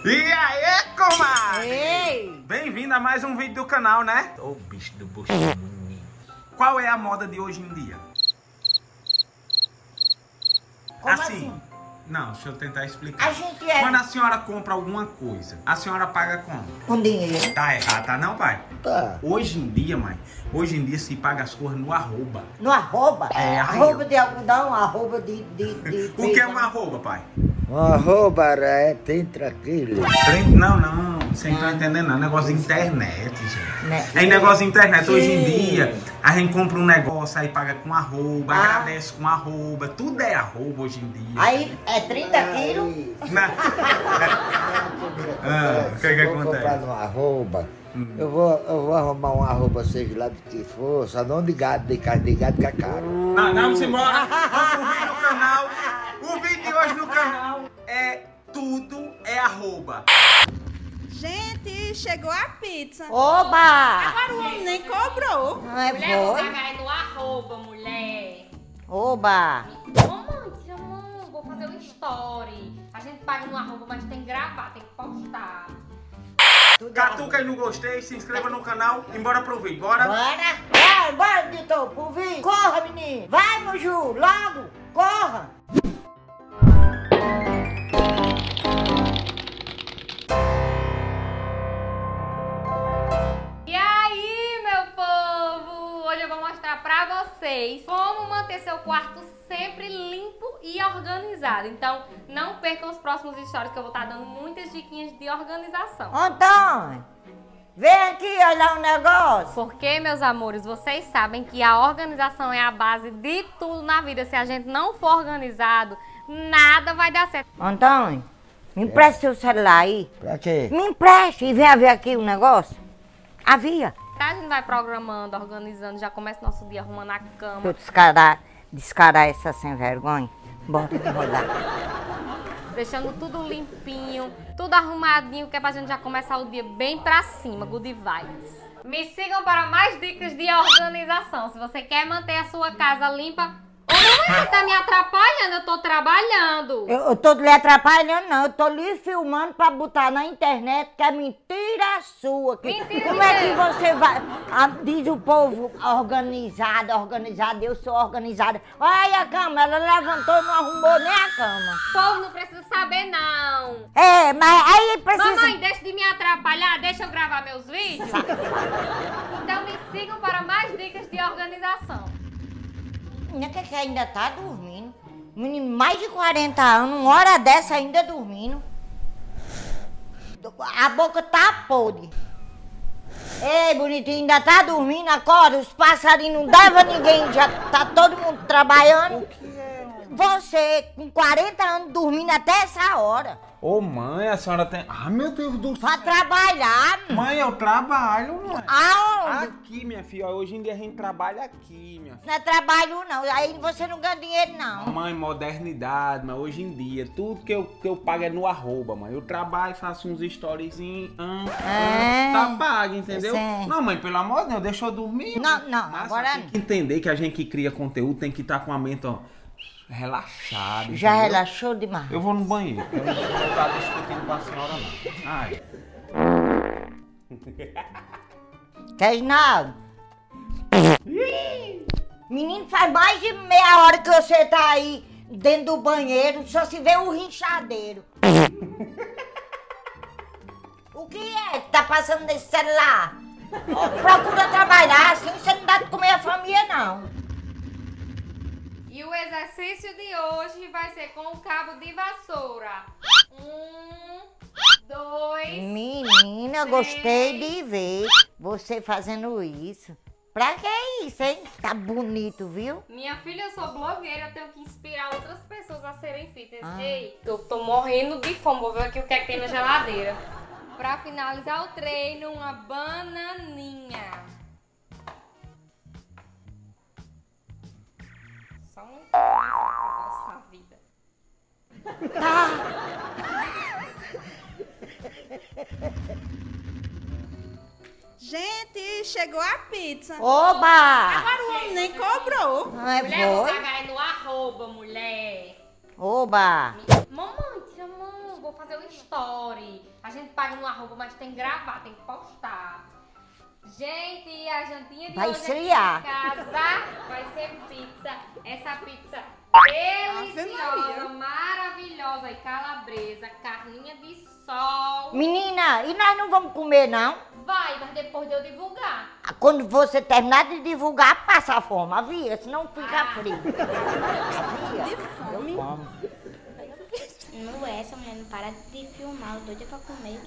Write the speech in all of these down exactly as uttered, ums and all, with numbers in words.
E aí, comadre? Ei! Bem-vindo a mais um vídeo do canal, né? Ô, bicho do buchinho. Qual é a moda de hoje em dia? Como assim? assim? Não, deixa eu tentar explicar. A gente é... Quando a senhora compra alguma coisa, a senhora paga como? Com dinheiro. Tá errado, tá não, pai? Tá. Hoje em dia, mãe, hoje em dia se paga as coisas no arroba. No arroba? É, arroba de algodão, arroba de... de, de O que é um arroba, pai? Um arroba é trinta quilos. Não, não, você não tá entendendo não. É negócio de internet, gente. Né? É negócio de internet. Sim. Hoje em dia, a gente compra um negócio, aí paga com arroba, Ah. agradece com arroba. Tudo é arroba hoje em dia. Aí é trinta quilos? Na... ah, o que é que Se eu vou comprar acontece? no arroba, eu, vou, eu vou arrumar um arroba, seja lá do que for, só não de gado, de carne de gado que é caro. Não, não, vamos embora. Vamos vir no canal. O vídeo de hoje no canal é tudo é arroba. Gente, chegou a pizza. Oba! Agora o homem nem cobrou. Não é Mulher, vou foi? pagar aí no arroba, mulher. Oba! Ô, mãe, tira a mão, vou fazer um story. A gente paga no arroba, mas tem que gravar, tem que postar. Tudo Catuca aí no gostei, se inscreva no canal e bora pro vídeo, bora? Bora! Vai, bora, editor, pro vídeo. Corra, menino! Vai, Muju, logo! Corra! E aí, meu povo? Hoje eu vou mostrar pra vocês como manter seu quarto sempre limpo e organizado. Então, não percam os próximos stories que eu vou estar dando muitas diquinhas de organização. Antônio, vem aqui olhar um negócio. Porque, meus amores, vocês sabem que a organização é a base de tudo na vida. Se a gente não for organizado, nada vai dar certo. Antônio, me empresta seu celular aí. Pra quê? Me empreste e venha ver aqui o negócio. Havia. A gente vai programando, organizando, já começa nosso dia arrumando a Pra eu cama. descarar, descarar essa sem vergonha. Bora enrolar. Deixando tudo limpinho, tudo arrumadinho, que é pra gente já começar o dia bem pra cima, good vibes. Me sigam para mais dicas de organização. Se você quer manter a sua casa limpa... Ô, mamãe, você tá me atrapalhando, eu tô trabalhando. Eu, eu tô lhe atrapalhando, não. Eu tô lhe filmando pra botar na internet, que é mentira sua. Que, Mentira como de é que quê? você vai... Ah, diz o povo organizado, organizado, eu sou organizada. Olha a cama, ela levantou e não arrumou nem a cama. O povo não precisa saber, não. É, mas aí precisa... Mamãe, deixa de me atrapalhar, deixa eu gravar meus vídeos. Então me sigam para mais dicas de organização. Menina, que, que ainda tá dormindo. Menino, mais de quarenta anos, uma hora dessa ainda dormindo. A boca tá podre. Ei, bonitinho, ainda tá dormindo, acorda. Os passarinhos não davam ninguém, já tá todo mundo trabalhando. Você, com quarenta anos, dormindo até essa hora. Ô, mãe, a senhora tem... Ah, meu Deus do Pra trabalhar. Mãe, eu trabalho, mãe. Aonde? Aqui, minha filha, hoje em dia a gente trabalha aqui, minha filha. Não é trabalho, não. Aí você não ganha dinheiro, não. Mãe, modernidade, mas hoje em dia, tudo que eu, que eu pago é no arroba, mãe. Eu trabalho, faço uns storyzinhos, hum, É. hum, tá pago, entendeu? Sim. Não, mãe, pelo amor de Deus, deixa eu dormir. Não, mãe. não, Mas agora tem que entender que a gente que cria conteúdo tem que estar com a mente, ó, relaxada, Já entendeu? relaxou demais. Eu vou no banheiro, eu não vou estar discutindo com a senhora, não. Ai. Reginaldo. Menino, faz mais de meia hora que você tá aí dentro do banheiro, só se vê o rinchadeiro. O que é que tá passando nesse celular? Procura trabalhar, assim você não dá de comer a família, não. E o exercício de hoje vai ser com o cabo de vassoura. Um, dois... Menina, eu gostei de ver você fazendo isso. Pra que isso, hein? Tá bonito, viu? Minha filha, eu sou blogueira, eu tenho que inspirar outras pessoas a serem fitness. Ah. Ei, eu tô morrendo de fome, vou ver aqui o que é que tem na geladeira. Pra finalizar o treino, uma bananinha. Só um nossa vida. Gente, chegou a pizza. Oba! Agora o homem nem cobrou. Não é Mulher, vou foi? pagar aí no arroba, mulher. Oba! Mamãe, tira a mão, vou fazer um story. A gente paga no arroba, mas tem que gravar, tem que postar. Gente, a jantinha de Vai hoje esfriar. aqui em casa vai ser pizza. Essa pizza deliciosa, maravilhosa e calabresa, carninha de sol. Menina, e nós não vamos comer, não? Vai, mas depois de eu divulgar. Quando você terminar de divulgar, passa a fome, avia, senão fica Ah. frio. De fome. Eu como. Não é, essa mulher não para de filmar, eu tô doida pra comer.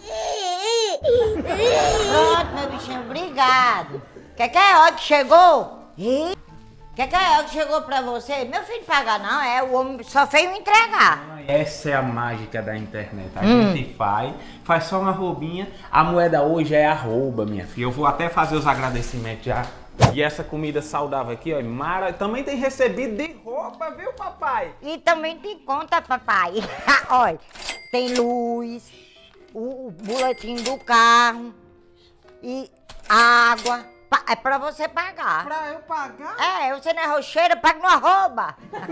Pronto, meu bichinho, obrigado. Quer que é que chegou? Ih, quer que é que chegou pra você? Meu filho paga não, é, o homem só veio me entregar. Essa é a mágica da internet. A Hum. gente faz, faz só uma roubinha. A moeda hoje é arroba, minha filha. Eu vou até fazer os agradecimentos já. E essa comida saudável aqui, ó, mara, também tem recebido de roupa, viu, papai? E também tem conta, papai. Olha, tem luz, o, o boletim do carro e água. Pa- É pra você pagar. Pra eu pagar? É, você não é rocheira, paga no arroba.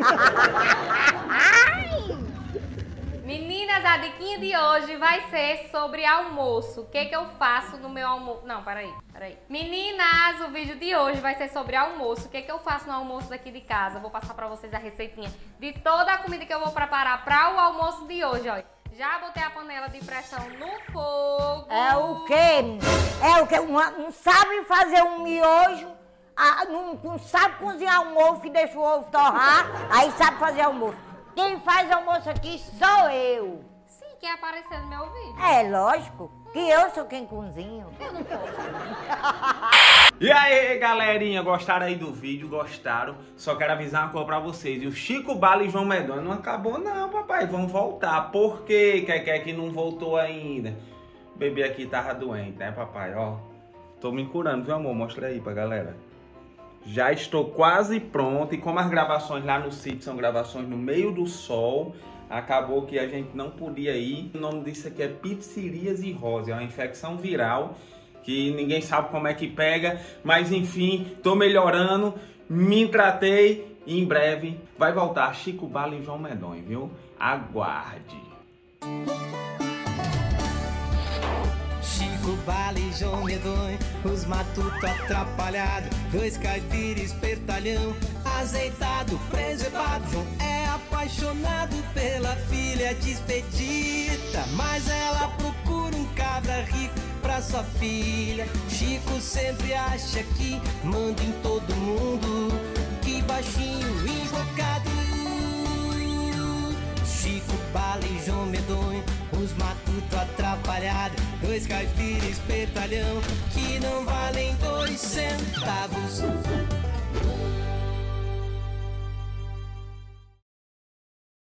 Ai! Meninas, a diquinha de hoje vai ser sobre almoço. O que que eu faço no meu almoço? Não, peraí, peraí. Meninas, o vídeo de hoje vai ser sobre almoço. O que que eu faço no almoço daqui de casa? Vou passar pra vocês a receitinha de toda a comida que eu vou preparar pra o almoço de hoje, ó. Já botei a panela de pressão no fogo. É o quê? É o quê? Uma- Não sabe fazer um miojo, ah, não, não sabe cozinhar um ovo e deixa o ovo torrar, aí sabe fazer almoço. Quem faz almoço aqui sou eu. Sim, quer aparecer no meu vídeo. É lógico que eu sou quem cozinho. Eu não posso. E aí, galerinha, gostaram aí do vídeo? Gostaram? Só quero avisar uma coisa pra vocês. E o Chico Bala e João Medonha não acabou não, papai. Vamos voltar. Por quê? Quer que não voltou ainda? O bebê aqui tava doente, né, papai? Ó, tô me curando, viu, amor? Mostra aí pra galera. Já estou quase pronto. E como as gravações lá no sítio são gravações no meio do sol, acabou que a gente não podia ir. O nome disso aqui é pipsiriase-rose. É uma infecção viral que ninguém sabe como é que pega, mas enfim, tô melhorando, me tratei e em breve vai voltar Chico Bala e João Medonha, viu? Aguarde! Chico Bala e João Medonho, os matutos atrapalhados, dois caipiras espertalhão, azeitado, preservado. João é apaixonado pela filha despedida, mas ela procura um cabra rico pra sua filha. Chico sempre acha que manda em todo mundo, que baixinho invocado. Chico Bala e João Medonho, os matutos atrapalhados, dois caipiras espertalhão, que não valem dois centavos.